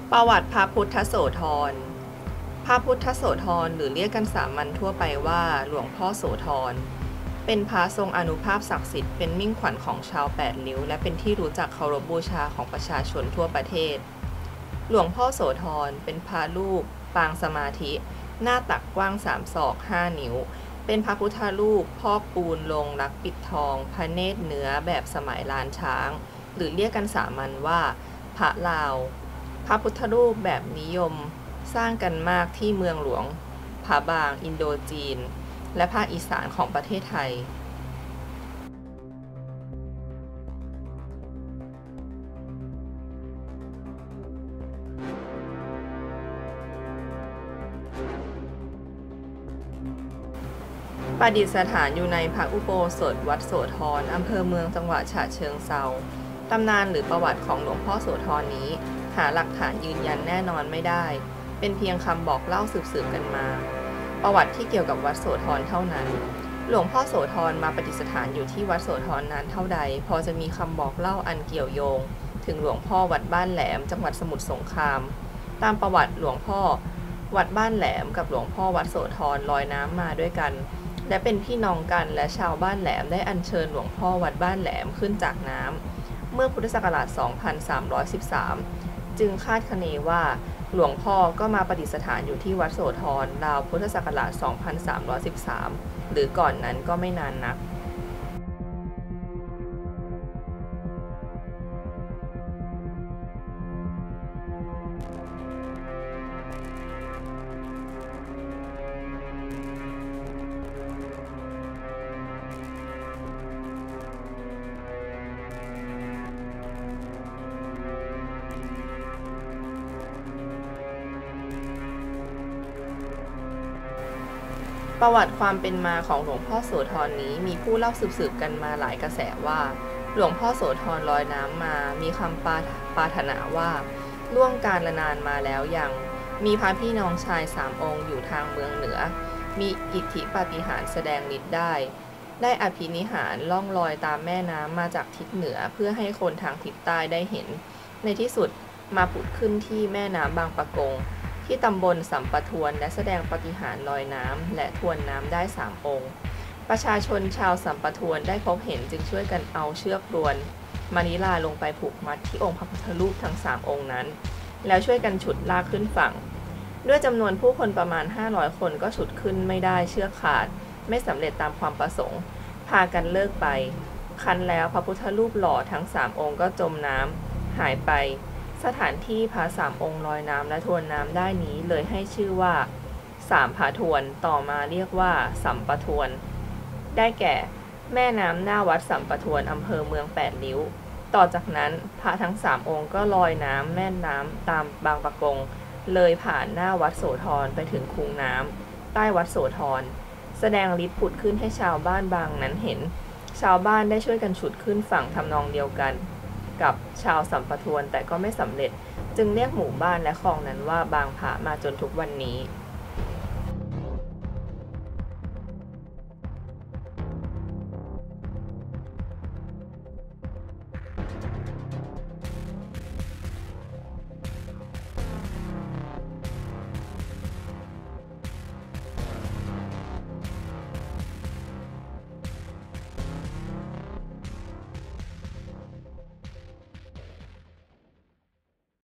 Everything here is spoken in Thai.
ประวัติพระพุทธโสธรพระพุทธโสธรหรือเรียกกันสามัญทั่วไปว่าหลวงพ่อโสธรเป็นพระทรงอานุภาพศักดิ์สิทธิ์เป็นมิ่งขวัญของชาวแปดริ้วและเป็นที่รู้จักเคารพบูชาของประชาชนทั่วประเทศหลวงพ่อโสธรเป็นพระรูปปางสมาธิหน้าตักกว้าง3 ศอก 5 นิ้วเป็นพระพุทธรูปพอกปูนลงรักปิดทองพระเนตรเนื้อแบบสมัยล้านช้างหรือเรียกกันสามัญว่าพระลาวพระพุทธรูปแบบนิยมสร้างกันมากที่เมืองหลวงผาบางอินโดจีนและภาคอีสานของประเทศไทยประดิษฐานอยู่ในพระอุโบสถวัดโสธรอำเภอเมืองจังหวัดฉะเชิงเทราตำนานหรือประวัติของหลวงพ่อโสธรนี้หาหลักฐานยืนยันแน่นอนไม่ได้เป็นเพียงคำบอกเล่าสืบกันมาประวัติที่เกี่ยวกับวัดโสธรเท่านั้นหลวงพ่อโสธรมาประดิษฐานอยู่ที่วัดโสธรนานเท่าใดพอจะมีคำบอกเล่าอันเกี่ยวโยงถึงหลวงพ่อวัดบ้านแหลมจังหวัดสมุทรสงครามตามประวัติหลวงพ่อวัดบ้านแหลมกับหลวงพ่อวัดโสธรลอยน้ำมาด้วยกันและเป็นพี่น้องกันและชาวบ้านแหลมได้อัญเชิญหลวงพ่อวัดบ้านแหลมขึ้นจากน้ำเมื่อพุทธศักราช 2313 จึงคาดคะเนว่าหลวงพ่อก็มาประดิษฐานอยู่ที่วัดโสธรราวพุทธศักราช 2313 หรือก่อนนั้นก็ไม่นานนักประวัติความเป็นมาของหลวงพ่อโสธรนี้มีผู้เล่าสืบกันมาหลายกระแสว่าหลวงพ่อโสธรลอยน้ำมามีคำปรารถนาว่าล่วงการละนานมาแล้วยังมีพระพี่น้องชาย3 องค์อยู่ทางเมืองเหนือมีอิทธิปาฏิหาริย์แสดงฤทธิ์ได้อภินิหารล่องลอยตามแม่น้ำมาจากทิศเหนือเพื่อให้คนทางทิศใต้ได้เห็นในที่สุดมาผุดขึ้นที่แม่น้ำบางปะกงที่ตำบลสัมปทวนและแสดงปาฏิหาริย์ลอยน้ำและทวนน้ำได้3 องค์ประชาชนชาวสัมปทวนได้พบเห็นจึงช่วยกันเอาเชือกรวนมานิลาลงไปผูกมัดที่องค์พระพุทธรูปทั้ง3 องค์นั้นแล้วช่วยกันฉุดลากขึ้นฝั่งด้วยจำนวนผู้คนประมาณ500 คนก็ฉุดขึ้นไม่ได้เชือกขาดไม่สำเร็จตามความประสงค์พากันเลิกไปคันแล้วพระพุทธรูปหล่อทั้ง3 องค์ก็จมน้ำหายไปสถานที่พระ3 องค์ลอยน้ำและทวนน้ำได้นี้เลยให้ชื่อว่า3 ผาทวนต่อมาเรียกว่าสัมปทวนได้แก่แม่น้ำหน้าวัดสัมปทวนอำเภอเมือง8 ริ้วต่อจากนั้นพระทั้ง3 องค์ก็ลอยน้ำแม่น้ำตามบางปะกงเลยผ่านหน้าวัดโสธรไปถึงคูน้ำใต้วัดโสธรแสดงฤทธิ์ผุดขึ้นให้ชาวบ้านบางนั้นเห็นชาวบ้านได้ช่วยกันฉุดขึ้นฝั่งทำนองเดียวกันกับชาวสัมปทวนแต่ก็ไม่สำเร็จจึงเรียกหมู่บ้านและคลองนั้นว่าบางผามาจนทุกวันนี้